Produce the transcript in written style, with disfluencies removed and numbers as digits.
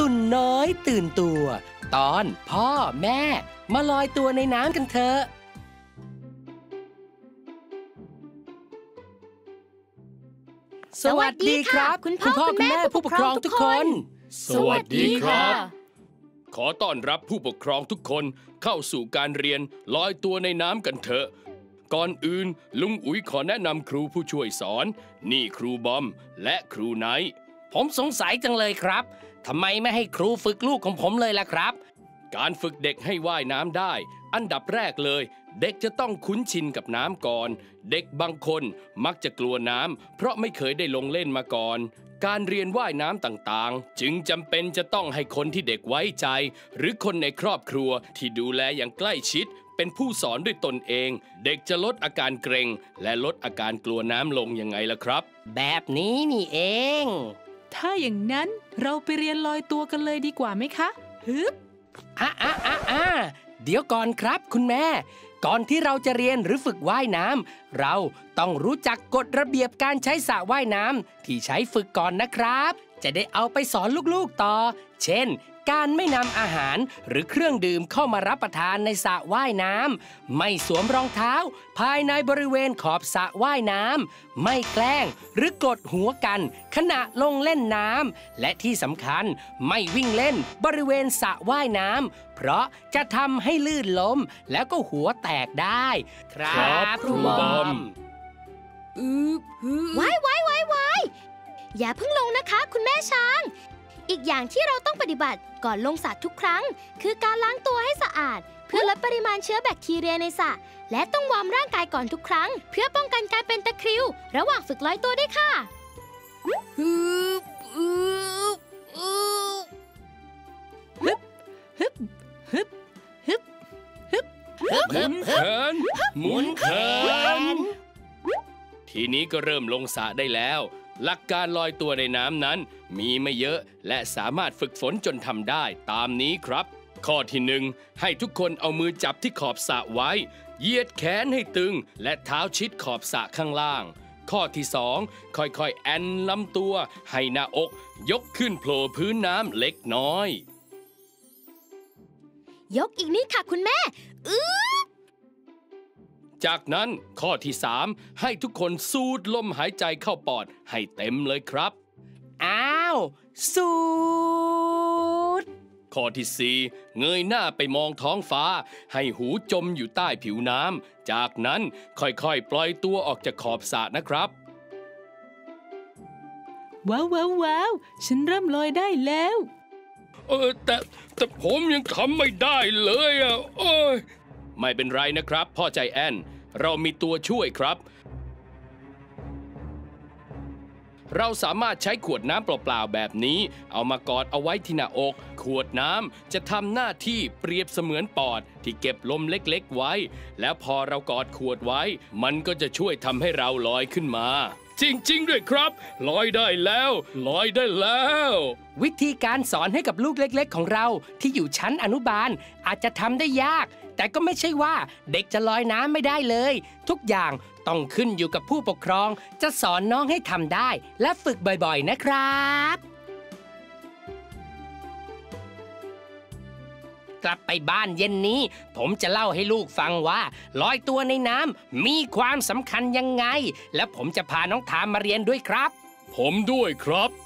ตุ่นน้อยตื่นตัวตอนพ่อแม่มาลอยตัวในน้ำกันเถอะสวัสดีครับคุณพ่อคุณแม่ผู้ปกครองทุกคนสวัสดีครับขอต้อนรับผู้ปกครองทุกคนเข้าสู่การเรียนลอยตัวในน้ำกันเถอะก่อนอื่นลุงอุ๋ยขอแนะนำครูผู้ช่วยสอนนี่ครูบอมและครูไนท์ผมสงสัยจังเลยครับทำไมไม่ให้ครูฝึกลูกของผมเลยล่ะครับการฝึกเด็กให้ว่ายน้ำได้อันดับแรกเลยเด็กจะต้องคุ้นชินกับน้ำก่อนเด็กบางคนมักจะกลัวน้ำเพราะไม่เคยได้ลงเล่นมาก่อนการเรียนว่ายน้ำต่างๆจึงจำเป็นจะต้องให้คนที่เด็กไว้ใจหรือคนในครอบครัวที่ดูแลอย่างใกล้ชิดเป็นผู้สอนด้วยตนเองเด็กจะลดอาการเกร็งและลดอาการกลัวน้ำลงยังไงล่ะครับแบบนี้นี่เองถ้าอย่างนั้นเราไปเรียนลอยตัวกันเลยดีกว่าไหมคะฮึบเดี๋ยวก่อนครับคุณแม่ก่อนที่เราจะเรียนหรือฝึกว่ายน้ำเราต้องรู้จักกฎระเบียบการใช้สระว่ายน้ำที่ใช้ฝึกก่อนนะครับจะได้เอาไปสอนลูกๆต่อเช่นการไม่นำอาหารหรือเครื่องดื่มเข้ามารับประทานในสระว่ายน้ำไม่สวมรองเท้าภายในบริเวณขอบสระว่ายน้ำไม่แกล้งหรือกดหัวกันขณะลงเล่นน้ำและที่สำคัญไม่วิ่งเล่นบริเวณสระว่ายน้ำเพราะจะทำให้ลื่นล้มแล้วก็หัวแตกได้ครับครูบอมว้ายอย่าเพิ่งลงนะคะคุณแม่ช้างอีกอย่างที่เราต้องปฏิบัติก่อนลงสระทุกครั้งคือการล้างตัวให้สะอาดเพื่อลดปริมาณเชื้อแบคทีเรียในสระและต้องวอร์มร่างกายก่อนทุกครั้งเพื่อป้องกันการเป็นตะคริวระหว่างฝึกลอยตัวด้วยค่ะหมุนแขนทีนี้ก็เริ่มลงสระได้แล้วหลักการลอยตัวในน้ำนั้นมีไม่เยอะและสามารถฝึกฝนจนทำได้ตามนี้ครับข้อที่1ให้ทุกคนเอามือจับที่ขอบสระไว้เหยียดแขนให้ตึงและเท้าชิดขอบสระข้างล่างข้อที่2ค่อยๆแอนลำตัวให้หน้าอกยกขึ้นโผล่พื้นน้ำเล็กน้อยยกอีกนิดค่ะคุณแม่จากนั้นข้อที่3ให้ทุกคนสูดลมหายใจเข้าปอดให้เต็มเลยครับสูดข้อที่4เงยหน้าไปมองท้องฟ้าให้หูจมอยู่ใต้ผิวน้ำจากนั้นค่อยๆปล่อยตัวออกจากขอบสระนะครับว้าวฉันเริ่มลอยได้แล้วแต่ผมยังทำไม่ได้เลยไม่เป็นไรนะครับพ่อใจแอนเรามีตัวช่วยครับเราสามารถใช้ขวดน้ำเปล่าๆแบบนี้เอามากอดเอาไว้ที่หน้าอกขวดน้ำจะทำหน้าที่เปรียบเสมือนปอดที่เก็บลมเล็กๆไว้แล้วพอเรากอดขวดไว้มันก็จะช่วยทำให้เราลอยขึ้นมาจริงๆด้วยครับลอยได้แล้ววิธีการสอนให้กับลูกเล็กๆของเราที่อยู่ชั้นอนุบาลอาจจะทำได้ยากแต่ก็ไม่ใช่ว่าเด็กจะลอยน้ำไม่ได้เลยทุกอย่างต้องขึ้นอยู่กับผู้ปกครองจะสอนน้องให้ทำได้และฝึกบ่อยๆนะครับกลับไปบ้านเย็นนี้ผมจะเล่าให้ลูกฟังว่าลอยตัวในน้ำมีความสำคัญยังไงและผมจะพาน้องทามมาเรียนด้วยครับผมด้วยครับ